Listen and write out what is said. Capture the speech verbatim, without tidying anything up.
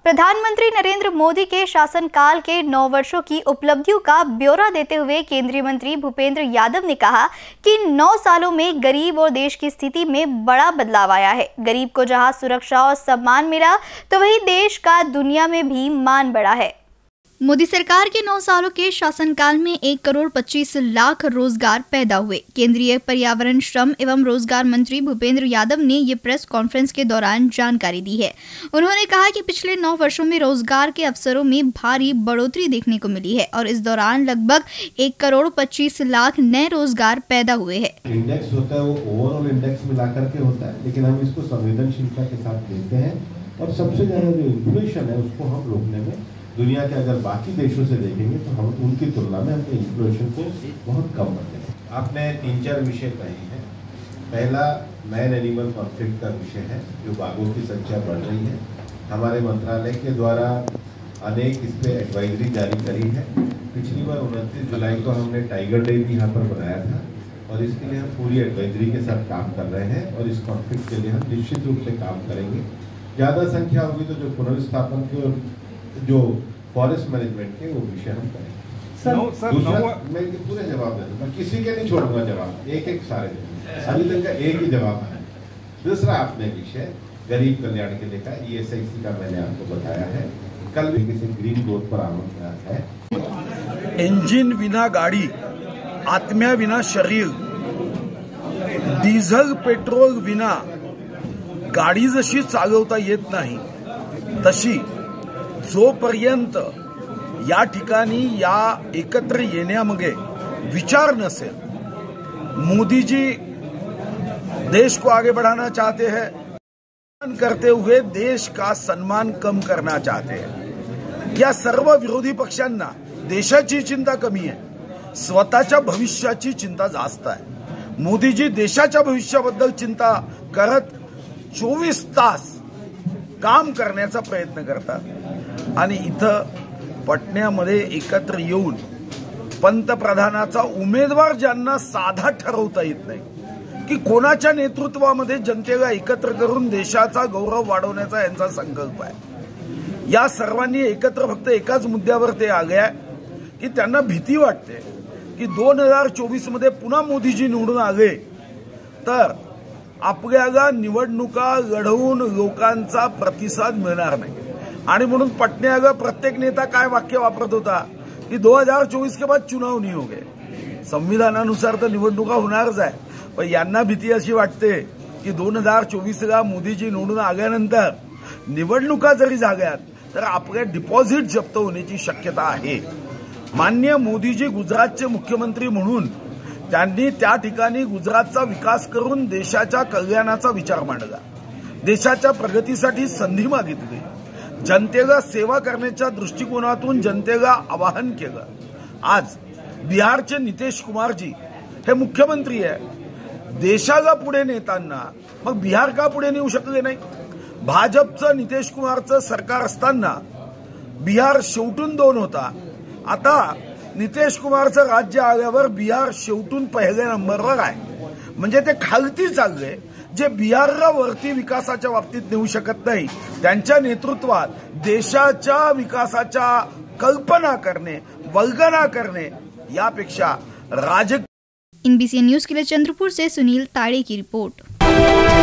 प्रधानमंत्री नरेंद्र मोदी के शासनकाल के नौ वर्षों की उपलब्धियों का ब्यौरा देते हुए केंद्रीय मंत्री भूपेंद्र यादव ने कहा कि नौ सालों में गरीब और देश की स्थिति में बड़ा बदलाव आया है। गरीब को जहां सुरक्षा और सम्मान मिला तो वहीं देश का दुनिया में भी मान बढ़ा है। मोदी सरकार के नौ सालों के शासनकाल में एक करोड़ पच्चीस लाख रोजगार पैदा हुए। केंद्रीय पर्यावरण, श्रम एवं रोजगार मंत्री भूपेंद्र यादव ने ये प्रेस कॉन्फ्रेंस के दौरान जानकारी दी है। उन्होंने कहा कि पिछले नौ वर्षों में रोजगार के अवसरों में भारी बढ़ोतरी देखने को मिली है और इस दौरान लगभग एक करोड़ पच्चीस लाख नए रोजगार पैदा हुए हैं। इंडेक्स होता है वो ओवरऑल इंडेक्स मिलाकर के होता है, लेकिन हम इसको संवेदनशीलता के साथ देखते हैं और सबसे ज्यादा जो इन्फ्लेशन है उसको हम रोकने में दुनिया के अगर बाकी देशों से देखेंगे तो हम उनकी तुलना में अपने इन्फ्लेशन को बहुत कम करते हैं। आपने तीन चार विषय कहे हैं। पहला मैन एनिमल कॉन्फ्लिक्ट का विषय है, जो बाघों की संख्या बढ़ रही है। हमारे मंत्रालय के द्वारा अनेक इस पे एडवाइजरी जारी करी है। पिछली बार उनतीस जुलाई को हमने टाइगर डे भी यहाँ पर बनाया था और इसके लिए हम पूरी एडवाइजरी के साथ काम कर रहे हैं और इस कॉन्फ्लिक्ट के लिए हम निश्चित रूप से काम करेंगे। ज़्यादा संख्या होगी तो जो पुनर्स्थापन के और जो फॉरेस्ट मैनेजमेंट के वो विषय हम करेंगे। सर, सर, दूसरा मैं पूरे जवाब दे दूंगा, किसी के नहीं छोड़ूंगा जवाब, एक एक सारे अभी तक का एक ही जवाब है। दूसरा आपने विषय गरीब कल्याण के लिए ई एस आई सी का मैंने आपको बताया है। कल भी किसी ग्रीन ग्रोथ पर आमंत्रण है। इंजिन विना गाडी, आत्म्या विना शरीर, डिझेल पेट्रोल विना गाडी जशी चालवता येत नाही तशी जोपर्यंत या ठिकाणी या एकत्र येण्यामध्ये विचार नसेल, मोदी जी देश को आगे बढ़ाना चाहते हैं, करते हुए देश का सम्मान कम करना चाहते हैं। या सर्व विरोधी पक्षांना देशाची चिंता कमी आहे, स्वतःच्या भविष्याची चिंता जास्त आहे। मोदी जी देशाच्या भविष्याबद्दल चिंता करत चोवीस तास काम करण्याचा प्रयत्न करतात आणि इथं पटण्यामध्ये एकत्र येऊन पंतप्रधानाचा उमेदवार ज्यांना साधा ठरवता येत नाही की कोणाच्या नेतृत्वामध्ये जनतेला एकत्र करून देशाचा गौरव वाढवण्याचा यांचा संकल्प आहे। या सर्वांनी एकत्र फक्त एकाच मुद्द्यावर ते आले आहे की त्यांना भीती वाटते की दोन हजार चोवीस मध्ये पुन्हा मोदीजी निवडून आले तर आपल्याला निवडणुका लढवून लोकांचा प्रतिसाद मिळणार नाही आणि म्हणून पटण्याला प्रत्येक नेता काय वाक्य वापरत होता की दो हजार चौबीस के बाद चुनाव नहीं होगे। संविधानानुसार तर निवडणुका होणारच आहे, पण यांना भीती अशी वाटते की दोन हजार चोवीसला मोदीजी निवडून आल्यानंतर निवडणुका जरी झाल्यात तर आपले डिपॉझिट जप्त होण्याची शक्यता आहे। माननीय मोदीजी गुजरातचे मुख्यमंत्री म्हणून त्यांनी त्या ठिकाणी गुजरातचा विकास करून देशाच्या कल्याणाचा विचार मांडला, देशाच्या प्रगतीसाठी संधी मागितली, जनतेला सेवा करण्याच्या दृष्टिकोनातून जनतेला आवाहन केलं। आज बिहारचे नितीश कुमारजी हे मुख्यमंत्री आहे, देशाला पुढे नेताना मग बिहार का पुढे नेऊ शकले नाही? भाजपचं नितीश कुमारचं सरकार असताना बिहार शेवटून दोन होता, आता नितीश कुमारचं राज्य आल्यावर बिहार शेवटून पहिल्या नंबरवर आहे। म्हणजे ते खालती चालले, जे बिहारला वरती विकासाच्या बाबतीत नेऊ शकत नाही त्यांच्या नेतृत्वात देशाच्या विकासाच्या कल्पना करणे, वल्गना करणे यापेक्षा राजकीय। एनबीसी न्यूज के लिए चंद्रपुर से सुनील ताड़े की रिपोर्ट।